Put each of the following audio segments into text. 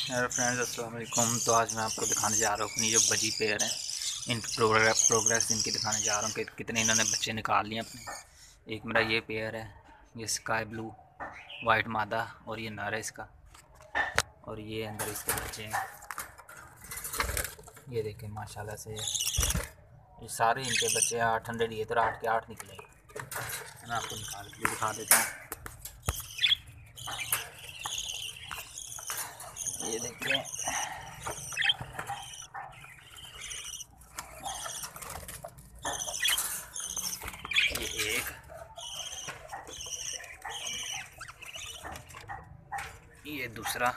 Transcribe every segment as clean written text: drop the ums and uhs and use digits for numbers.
Hello friends, अस्सलाम वालेकुम। तो आज मैं आपको दिखाने जा रहा हूँ अपनी जो बजी पेयर हैं, इनकी प्रोग्रेस इनकी दिखाने जा रहा हूँ कि कितने इन्होंने बच्चे निकाल लिए अपने। एक मेरा ये पेयर है, ये स्काई ब्लू वाइट मादा और ये नर है इसका, और ये अंदर इसके बच्चे हैं। ये देखें माशाल्लाह से ये सारे इनके बच्चे 800 ये तो 8 के 8 निकले। मैं आपको निकाल के दिखा देता हूँ। ये देखिए, ये एक, ये दूसरा,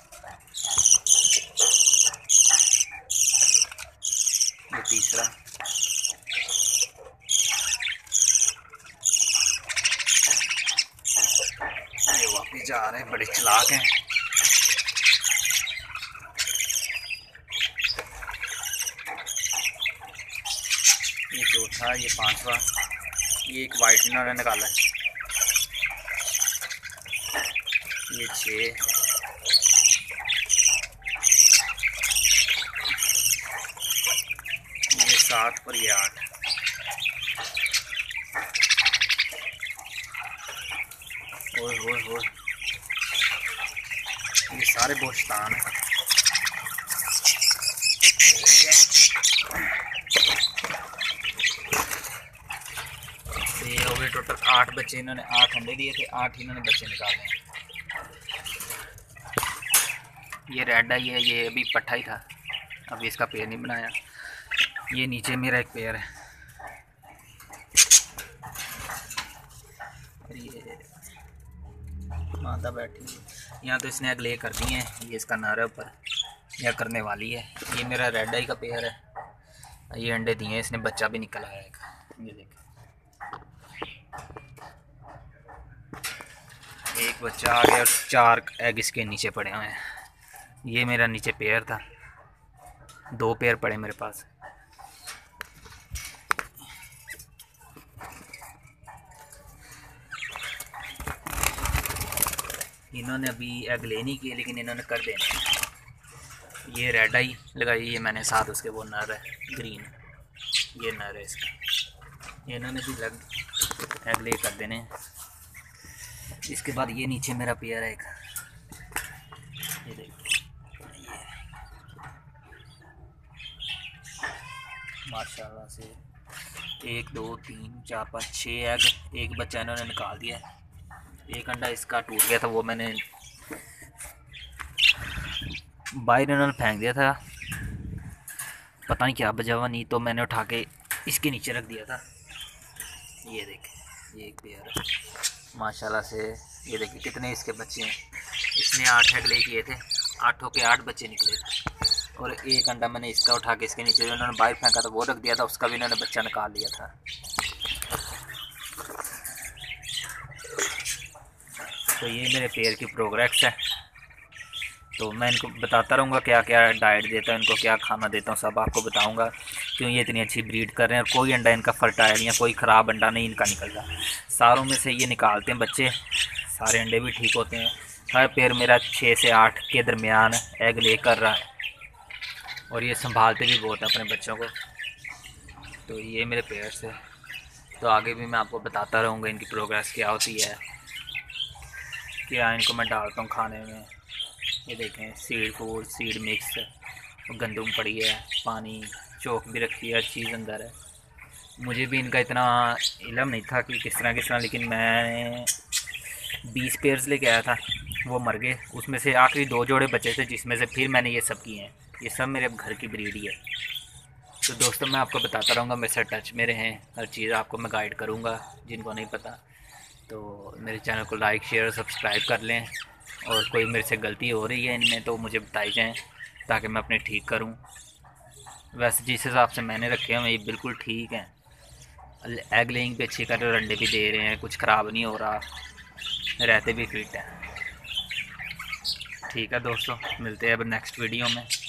ये तीसरा, ये वापिस जा रहे हैं, बड़े चालाक हैं। ये चौथा, ये पांचवा, ये एक वाइट इन्होंने निकाला है, ये 6, ये 7 और ये 8। ओए ये सारे बोस्तान हैं। ये हो गए टोटल 8 बच्चे। इन्होंने 8 अंडे दिए थे, 8 इन्होंने बच्चे निकाले हैं। ये रेड है, ये अभी पट्ठा ही था, अभी इसका पेयर नहीं बनाया। ये नीचे मेरा एक पेयर है, ये मादा बैठी है यहाँ। तो इसने अगले कर दिए हैं, ये इसका नर है ऊपर, यह करने वाली है। ये मेरा रेड आई का पेयर है, ये अंडे दिए हैं इसने, बच्चा भी निकल आया एक। ये देखें, एक बच्चा आ गया और 4 एग इसके नीचे पड़े हुए हैं। ये मेरा नीचे पेयर था, 2 पेयर पड़े मेरे पास। इन्होंने अभी एग ले नहीं किए, लेकिन इन्होंने कर देना। ये रेड आई लगाई, ये मैंने साथ उसके वो नर है ग्रीन, ये नर है इसका। इन्होंने भी एग ले कर देने। इसके बाद ये नीचे मेरा पेयर है एक, ये देखिए, ये माशाल्लाह से 1 2 3 4 5 6 एग, एक बच्चा इन्होंने निकाल दिया है। एक अंडा इसका टूट गया था, वो मैंने बाहर इन्होंने फेंक दिया था, पता नहीं क्या बजा हुआ, नहीं तो मैंने उठा के इसके नीचे रख दिया था। ये देखें, ये एक पेयर है माशाल्लाह से। ये देखिए कितने इसके बच्चे हैं। इसने 8 एग ले किए थे, 8 के 8 बच्चे निकले थे। और एक अंडा मैंने इसका उठा के इसके नीचे उन्होंने बाहर फेंका था, वो रख दिया था, उसका भी इन्होंने बच्चा निकाल लिया था। तो ये मेरे पेयर की प्रोग्रेस है। तो मैं इनको बताता रहूँगा क्या क्या डाइट देता हूँ, इनको क्या खाना देता हूँ, सब आपको बताऊँगा। क्यों ये इतनी अच्छी ब्रीड कर रहे हैं, और कोई अंडा इनका फर्टाइल या कोई ख़राब अंडा नहीं इनका निकलता। सारों में से ये निकालते हैं बच्चे, सारे अंडे भी ठीक होते हैं। हर पेयर मेरा 6 से 8 के दरमियान एग ले कर रहा है, और ये संभालते भी बहुत हैं अपने बच्चों को। तो ये मेरे पेयर्स है। तो आगे भी मैं आपको बताता रहूँगा इनकी प्रोग्रेस क्या होती है, क्या इनको मैं डालता हूँ खाने में। ये देखें, सीड फूड, सीड मिक्स, गंदम पड़ी है, पानी, चौक भी रखी है, हर चीज़ अंदर है। मुझे भी इनका इतना इल्म नहीं था कि किस तरह, लेकिन मैं 20 पेयर्स लेके आया था, वो मर गए। उसमें से आखिरी 2 जोड़े बचे थे, जिसमें से फिर मैंने ये सब किए हैं। ये सब मेरे घर की ब्रीड ही है। तो दोस्तों, मैं आपको बताता रहूँगा, मेरे साथ टच में रहें, हर चीज़ आपको मैं गाइड करूँगा जिनको नहीं पता। तो मेरे चैनल को लाइक शेयर और सब्सक्राइब कर लें, और कोई मेरे से गलती हो रही है इनमें तो मुझे बताई जाएँ, ताकि मैं अपने ठीक करूं। वैसे जिस हिसाब से मैंने रखे हैं ये बिल्कुल ठीक हैं, एग लेइंग भी अच्छी कर रहे हैं, अंडे भी दे रहे हैं, कुछ ख़राब नहीं हो रहा, रहते भी फिट हैं। ठीक है दोस्तों, मिलते हैं अब नेक्स्ट वीडियो में।